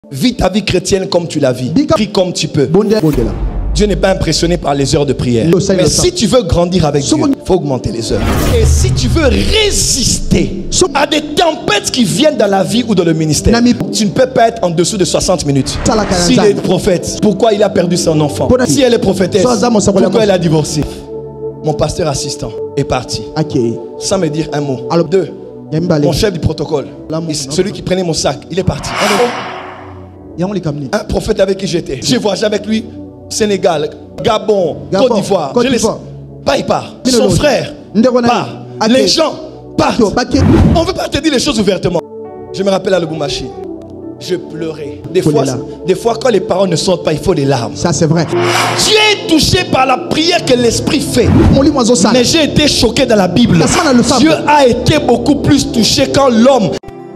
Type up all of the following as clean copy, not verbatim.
Vis ta vie chrétienne comme tu la vis. Prie comme tu peux. Dieu n'est pas impressionné par les heures de prière. Mais si tu veux grandir avec Dieu, il faut augmenter les heures. Et si tu veux résister à des tempêtes qui viennent dans la vie ou dans le ministère, tu ne peux pas être en dessous de 60 minutes. S'il est prophète, pourquoi il a perdu son enfant? Si elle est prophétesse, pourquoi elle a divorcé? Mon pasteur assistant est parti sans me dire un mot. Alors, deux, mon chef du protocole, celui qui prenait mon sac, il est parti. Un prophète avec qui j'étais, j'ai voyagé avec lui Sénégal, Gabon, Côte d'Ivoire. Pas il part. Son frère part. Les gens partent. On ne veut pas te dire les choses ouvertement. Je me rappelle à Lubumbashi, je pleurais. Des fois, quand les paroles ne sortent pas, il faut des larmes. Ça, c'est vrai. Dieu est touché par la prière que l'Esprit fait. Mais j'ai été choqué dans la Bible. Dieu a été beaucoup plus touché quand l'homme.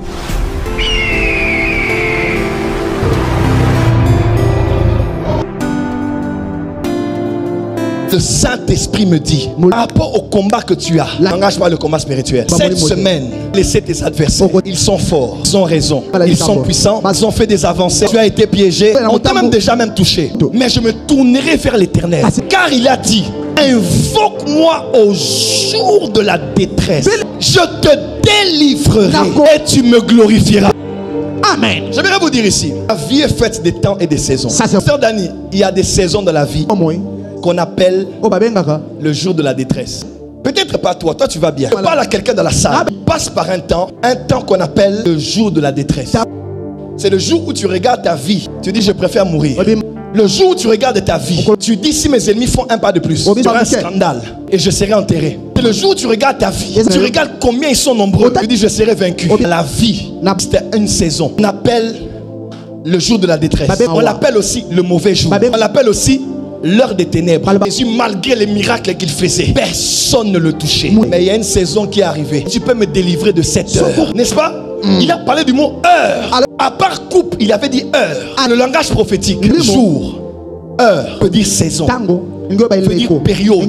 Le Saint-Esprit me dit, par rapport au combat que tu as, n'engage pas le combat spirituel. Cette semaine, laissez tes adversaires. Ils sont forts, ils ont raison, ils sont puissants, ils ont fait des avancées. Tu as été piégé, on t'a même déjà touché. Mais je me tournerai vers l'Éternel. Car il a dit, invoque-moi au jour de la détresse. Je te délivrerai et tu me glorifieras. Amen. J'aimerais vous dire ici, la vie est faite des temps et des saisons. Sœur Dani, il y a des saisons de la vie qu'on appelle le jour de la détresse. Peut-être pas toi, toi tu vas bien. Parle à quelqu'un dans la salle. Passe par un temps qu'on appelle le jour de la détresse. C'est le jour où tu regardes ta vie. Tu dis je préfère mourir. Le jour où tu regardes ta vie, tu dis si mes ennemis font un pas de plus, il y aura un scandale et je serai enterré. C'est le jour où tu regardes ta vie, tu regardes combien ils sont nombreux, tu dis je serai vaincu. La vie, c'était une saison. On appelle le jour de la détresse. On l'appelle aussi le mauvais jour. On l'appelle aussi l'heure des ténèbres. Jésus, malgré les miracles qu'il faisait, personne ne le touchait. Mais il y a une saison qui est arrivée. Tu peux me délivrer de cette heure, n'est-ce pas? Il a parlé du mot heure. À part coupe, il avait dit heure. Le langage prophétique, jour, heure, peut dire saison, peut dire période.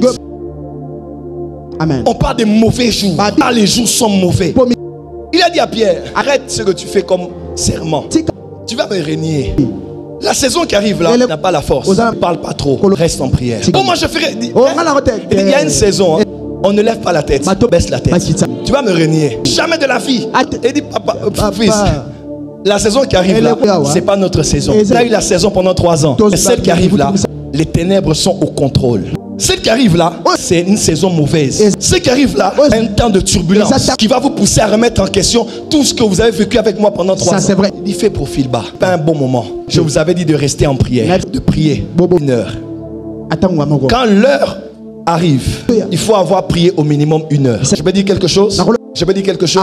Amen. On parle des mauvais jours. Les jours sont mauvais. Il a dit à Pierre, arrête ce que tu fais comme serment. Tu vas me régner. La saison qui arrive là, n'a pas la force. Ne parle pas trop. Reste en prière. Bon, moi je ferai. Il y a une saison, on ne lève pas la tête. Baisse la tête. Tu vas me régner. Jamais de la vie. Et dit, papa, fils, la saison qui arrive là, c'est pas notre saison. On a eu la saison pendant 3 ans. Mais celle qui arrive là, les ténèbres sont au contrôle. Celle qui arrive là, c'est une saison mauvaise. Ce qui arrive là, c'est un temps de turbulence qui va vous pousser à remettre en question tout ce que vous avez vécu avec moi pendant 3 ans. C'est vrai. Il fait profil bas. Pas un bon moment. Je vous avais dit de rester en prière, de prier 1 heure. Quand l'heure arrive, il faut avoir prié au minimum 1 heure. Je peux dire quelque chose? Je peux dire quelque chose?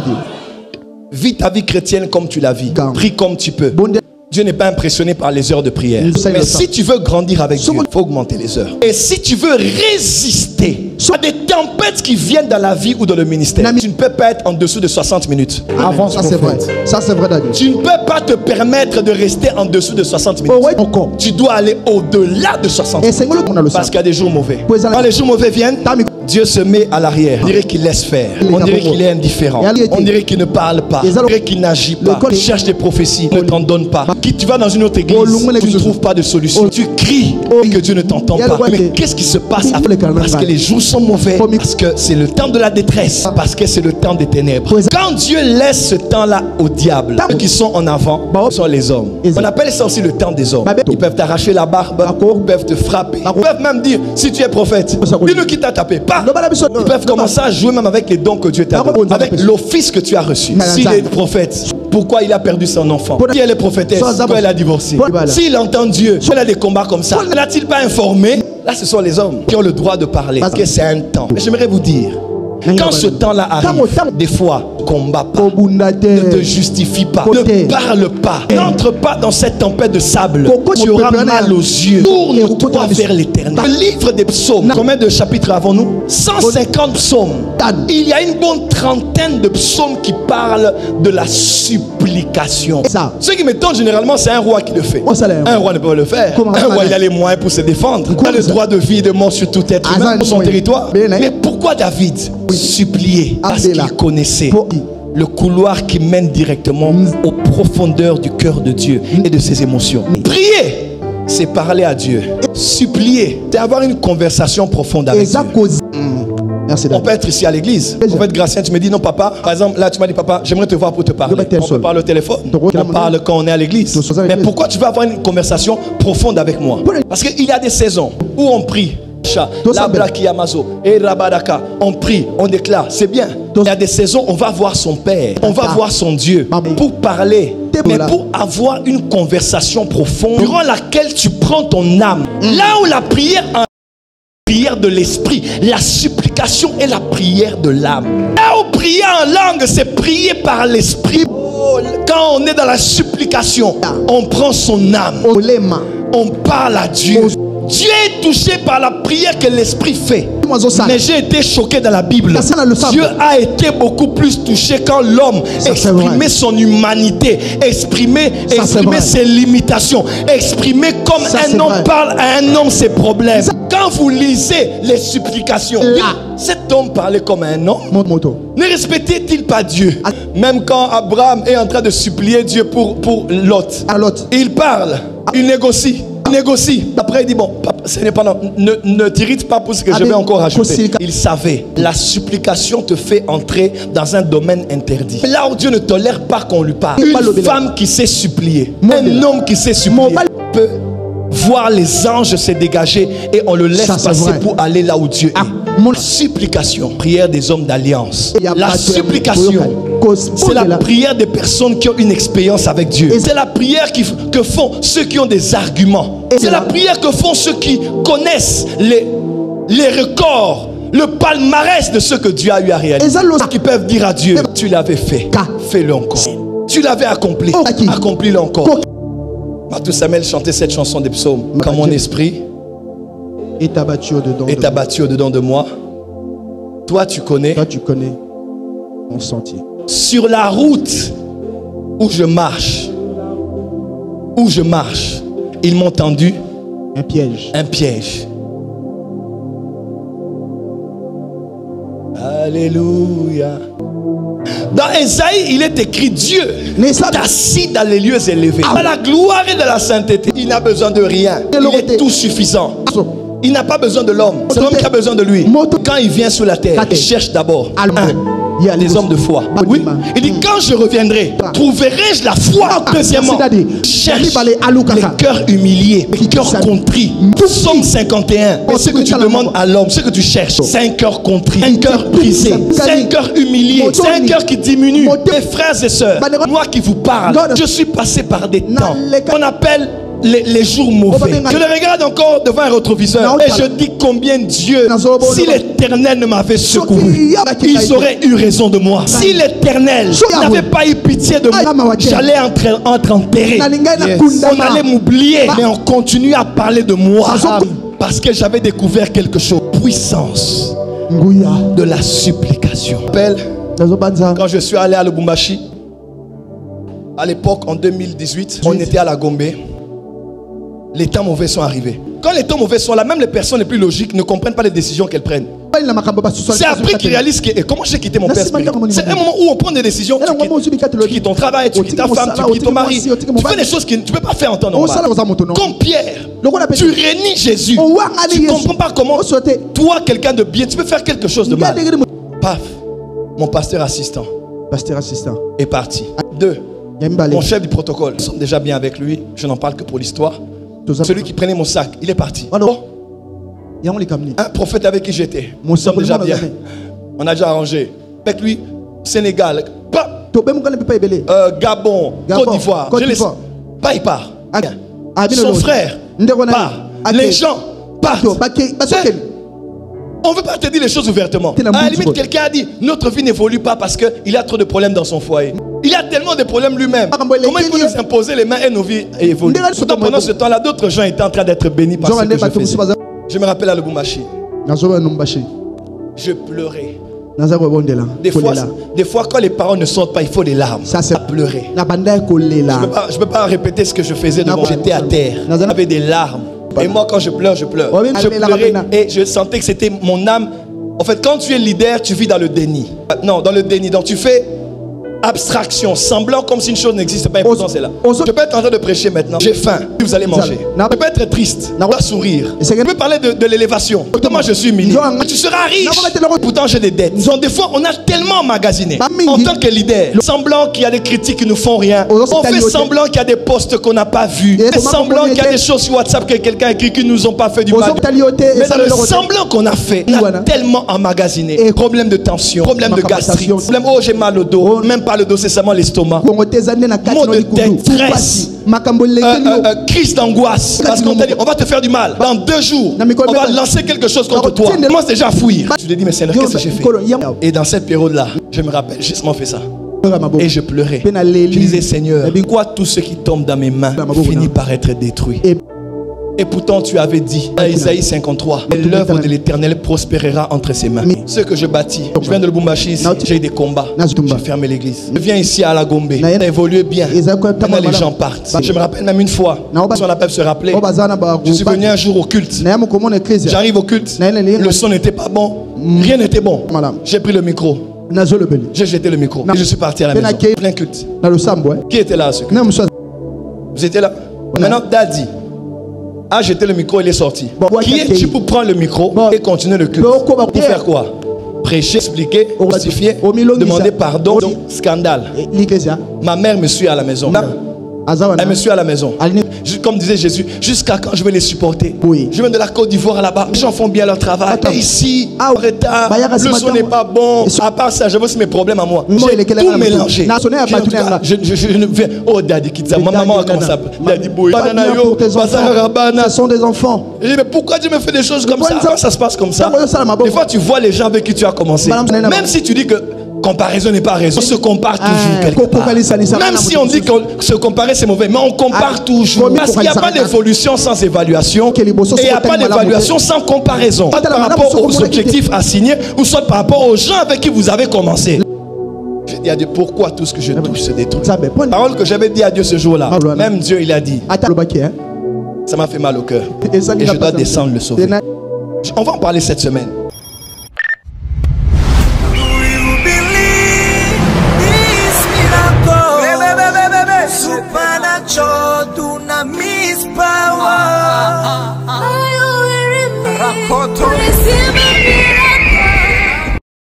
Vis ta vie chrétienne comme tu la vis. Prie comme tu peux. Dieu n'est pas impressionné par les heures de prière. Mais si tu veux grandir avec Dieu, il faut augmenter les heures. Et si tu veux résister à des tempêtes qui viennent dans la vie ou dans le ministère, tu ne peux pas être en dessous de 60 minutes. Avance, ça c'est vrai. Ça c'est vrai, David. Tu ne peux pas te permettre de rester en dessous de 60 minutes. Tu dois aller au-delà de 60 minutes. Parce qu'il y a des jours mauvais. Quand les jours mauvais viennent, Dieu se met à l'arrière. On dirait qu'il laisse faire. On dirait qu'il est indifférent. On dirait qu'il ne parle pas. On dirait qu'il n'agit pas. Il cherche des prophéties, il ne t'en donne pas. Tu vas dans une autre église, tu ne trouves pas de solution. Tu cries et que Dieu ne t'entend pas. Mais qu'est-ce qui se passe? Parce que les jours sont mauvais. Parce que c'est le temps de la détresse. Parce que c'est le temps des ténèbres. Quand Dieu laisse ce temps-là au diable, ceux qui sont en avant sont les hommes. On appelle ça aussi le temps des hommes. Ils peuvent t'arracher la barbe, ils peuvent te frapper. Ils peuvent même dire, si tu es prophète, dis-nous qui t'a tapé. Ils peuvent commencer à jouer même avec les dons que Dieu t'a donné, avec l'office que tu as reçu. S'il est prophète, pourquoi il a perdu son enfant? Si elle est prophétesse, pourquoi elle a divorcé? S'il entend Dieu, elle a des combats comme ça, ne l'a-t-il pas informé? Là, ce sont les hommes qui ont le droit de parler. Parce que c'est un temps. J'aimerais vous dire, quand ce temps-là arrive, des fois, combat pas, ne te justifie pas, ne parle pas, n'entre pas dans cette tempête de sable. Tu auras mal aux yeux. Tourne-toi vers l'Éternel. Le livre des psaumes, combien de chapitres avons-nous? 150 psaumes. Il y a une bonne trentaine de psaumes qui parlent de la supplication. Ce qui m'étonne généralement, c'est un roi qui le fait. Un roi ne peut pas le faire. Un roi, il a les moyens pour se défendre. Il a le droit de vie et de mort sur tout être humain, sur son territoire. Mais pourquoi David suppliait? Parce qu'il connaissait le couloir qui mène directement aux profondeurs du cœur de Dieu et de ses émotions. Prier, c'est parler à Dieu. Supplier, c'est avoir une conversation profonde avec Dieu. Merci. On peut être ici à l'église. On peut être gracien. Tu me dis non, papa. Par exemple, là, tu m'as dit, papa, j'aimerais te voir pour te parler. On peut parler au téléphone. On parle quand on est à l'église. Mais pourquoi tu veux avoir une conversation profonde avec moi? Parce qu'il y a des saisons où on prie. On prie, on déclare, c'est bien. Il y a des saisons, on va voir son Père, on va voir son Dieu pour parler, mais pour avoir une conversation profonde durant laquelle tu prends ton âme. Là où la prière de l'esprit, la supplication est la prière de l'âme. Là où prier en langue, c'est prier par l'esprit. Quand on est dans la supplication, on prend son âme, on parle à Dieu. Dieu est touché par la prière que l'esprit fait. Mais j'ai été choqué dans la Bible. Dieu a été beaucoup plus touché quand l'homme exprimait son humanité, exprimait ses limitations, exprimait comme un homme parle à un homme ses problèmes. Quand vous lisez les supplications, cet homme parlait comme un homme. Ne respectait-il pas Dieu? Même quand Abraham est en train de supplier Dieu pour Lot, il parle, il négocie. Après il dit bon, ce n'est pas ne t'irrite pas pour ce que je vais encore ajouter. Il savait, la supplication te fait entrer dans un domaine interdit. Là où Dieu ne tolère pas qu'on lui parle. Une femme qui sait supplier, un homme qui sait supplier peut voir les anges se dégager et on le laisse passer pour aller là où Dieu est. Supplication, prière des hommes d'alliance. La supplication, c'est la prière des personnes qui ont une expérience avec Dieu. C'est la prière que font ceux qui ont des arguments. C'est la prière que font ceux qui connaissent les records, le palmarès de ce que Dieu a eu à réaliser. Qui peuvent dire à Dieu, tu l'avais fait, fais-le encore. Tu l'avais accompli, accomplis-le encore. Matou Samuel chantait cette chanson des psaumes. Quand mon esprit est abattu au-dedans de moi, toi tu connais mon sentier. Sur la route où je marche, ils m'ont tendu un piège. Alléluia. Dans Esaïe, il est écrit Dieu est assis dans les lieux élevés. Dans la gloire et de la sainteté. Il n'a besoin de rien. Il est tout suffisant. Il n'a pas besoin de l'homme. C'est l'homme qui a besoin de lui. Quand il vient sur la terre, il cherche d'abord des hommes de foi. Oui. Il dit quand je reviendrai, trouverai-je la foi? Deuxièmement, cherche les cœurs humiliés, les cœurs contris. Psaume 51. Mais ce que tu demandes à l'homme, ce que tu cherches, c'est un cœur contrit, un cœur brisé, c'est un cœur humilié, c'est un cœur qui diminue. Mes frères et sœurs, moi qui vous parle, je suis passé par des temps qu'on appelle les jours mauvais. Je le regarde encore devant un rétroviseur et je dis combien Dieu, si l'Éternel ne m'avait secouru, ils auraient eu raison de moi. Si l'Éternel n'avait pas eu pitié de moi, j'allais entre enterré. On allait m'oublier, mais on continue à parler de moi parce que j'avais découvert quelque chose. Puissance de la supplication. Quand je suis allé à Lubumbashi, à l'époque en 2018, on était à la Gombe. Les temps mauvais sont arrivés. Quand les temps mauvais sont là, même les personnes les plus logiques ne comprennent pas les décisions qu'elles prennent. C'est après qu'ils réalisent que comment j'ai quitté mon père spirituel. C'est un moment où on prend des décisions. Tu quittes ton travail, tu quittes ta femme, tu quittes ton mari. Tu fais des choses que tu ne peux pas faire en temps normal. Comme Pierre, tu réunis Jésus. Tu ne comprends pas comment toi, quelqu'un de bien, tu peux faire quelque chose de mal. Paf, mon pasteur assistant est parti. 2, mon chef du protocole, nous sommes déjà bien avec lui. Je n'en parle que pour l'histoire. Celui qui prenait mon sac, il est parti. Bon. Un prophète avec qui j'étais, nous sommes déjà bien. On a déjà arrangé. Avec lui, Sénégal, Gabon, Côte d'Ivoire. Il part. Son frère part. Les gens partent. On ne veut pas te dire les choses ouvertement. À la limite, quelqu'un a dit notre vie n'évolue pas parce qu'il a trop de problèmes dans son foyer. Il a tellement de problèmes lui-même. Comment il peut nous imposer les mains et nos vies évoluent? Pourtant, pendant ce temps-là, d'autres gens étaient en train d'être bénis par ce que je faisais. Je me rappelle à Lubumbashi. Je pleurais. Des fois, quand les paroles ne sortent pas, il faut des larmes. Ça, c'est pleurer. Je ne peux pas répéter ce que je faisais devant. J'étais à terre. J'avais des larmes. Et moi, quand je pleure, je pleure. Je pleurais et je sentais que c'était mon âme. En fait, quand tu es leader, tu vis dans le déni. Non, dans le déni. Donc tu fais abstraction, semblant comme si une chose n'existe pas, et pourtant c'est là. Je peux être en train de prêcher maintenant. J'ai faim, vous allez manger. Je peux être triste, je dois sourire. Je peux parler de l'élévation. Pourtant moi je suis humilié. Tu seras riche, pourtant j'ai des dettes. Donc des fois on a tellement emmagasiné. En tant que leader, semblant qu'il y a des critiques qui ne font rien. On fait semblant qu'il y a des posts qu'on n'a pas vus. On fait semblant qu'il y a des choses sur WhatsApp que quelqu'un a écrit qui nous ont pas fait du mal. Mais dans le semblant qu'on a fait, on a tellement emmagasiné. Problème de tension, problème de gastrique, problème, oh j'ai mal au dos, même pas le dos, c'est seulement l'estomac. Maux de tête, stress, crise d'angoisse. Parce qu'on t'a dit, on va te faire du mal. Dans 2 jours, on va lancer quelque chose contre toi. Moi, c'est déjà fuir. Je lui ai dit, mais Seigneur, qu'est-ce que j'ai fait? Et dans cette période-là, je me rappelle, j'ai justement fait ça. Et je pleurais. Je disais, Seigneur, pourquoi tout ce qui tombe dans mes mains finit par être détruit? Et pourtant tu avais dit dans Isaïe 53, l'œuvre de l'Éternel prospérera entre ses mains. Ce que je bâtis, je viens de Lubumbashi ici, j'ai eu des combats, j'ai fermé l'église. Je viens ici à la Gombe, on a évolué bien. Maintenant les gens partent. Je me rappelle même une fois, si on appelle se rappeler, je suis venu un jour au culte. J'arrive au culte, le son n'était pas bon, rien n'était bon. J'ai pris le micro. J'ai jeté le micro et je suis parti à la maison. Plein culte. Qui était là à ce culte? Vous étiez là? Maintenant Daddy a jeté le micro, il est sorti. Qui es-tu pour prendre le micro et continuer le culte? Pour faire quoi? Prêcher, expliquer, justifier, demander pardon. Donc, scandale. Ma mère me suit à la maison. Elle me suit à la maison. Comme disait Jésus, jusqu'à quand je vais les supporter? Je viens de la Côte d'Ivoire là-bas. Les gens font bien leur travail. Et ici, en retard, le son n'est pas bon. À part ça, j'avais aussi mes problèmes à moi. J'ai tout mélangé. Je ne vais. Oh, Daddy Kitsa, ma maman a commencé à. Daddy Boy, ce sont des enfants. Je dis, mais pourquoi tu me fais des choses comme ça? Quand ça se passe comme ça, des fois tu vois les gens avec qui tu as commencé. Même si tu dis que comparaison n'est pas raison, on se compare toujours quelque part. Même si on dit que se comparer c'est mauvais, mais on compare toujours. Parce qu'il n'y a pas d'évolution sans évaluation. Et il n'y a pas d'évaluation sans comparaison. Soit par rapport aux objectifs assignés, ou soit par rapport aux gens avec qui vous avez commencé. Je dis à Dieu, pourquoi tout ce que je touche se détruit? Parole que j'avais dit à Dieu ce jour-là. Même Dieu, il a dit. Ça m'a fait mal au cœur. Et je dois descendre le sauver. On va en parler cette semaine. Supernatural, dunamis power.